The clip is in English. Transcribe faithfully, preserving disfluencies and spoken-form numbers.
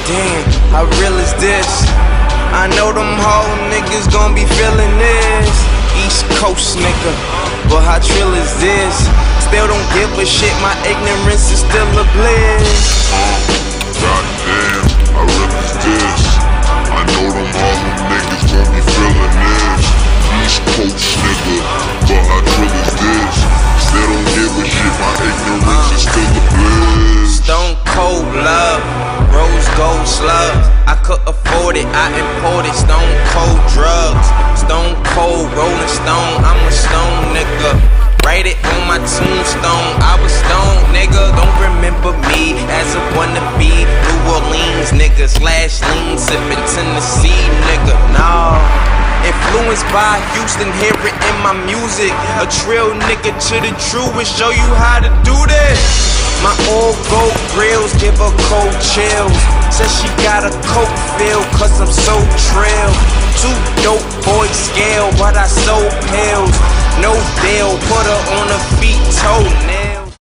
damn, how real is this? I know them whole niggas gon' be feeling this. East Coast nigga, but how trill is this? Still don't give a shit, my ignorance is still a bliss. Goddamn, how real is this? I know them whole niggas gon' be feeling this. East Coast nigga, but how trill is this? Still don't give a shit, my ignorance is still a bliss. Stone cold love, rose gold slugs. I could afford it, I imported stone cold drugs. Stone cold rolling stone, I'm a stone nigga. Write it on my tombstone, I was stone nigga. Don't remember me as a wannabe New Orleans nigga slash lean sippin' Tennessee nigga. Nah, influenced by Houston, hear it in my music. A trill nigga to the truest, show you how to do this. My old gold grills give her cold chills. Says she got a coke feel, cause I'm so trill. Two dope boys scale, but I sold pills. No deal, put her on her feet, toe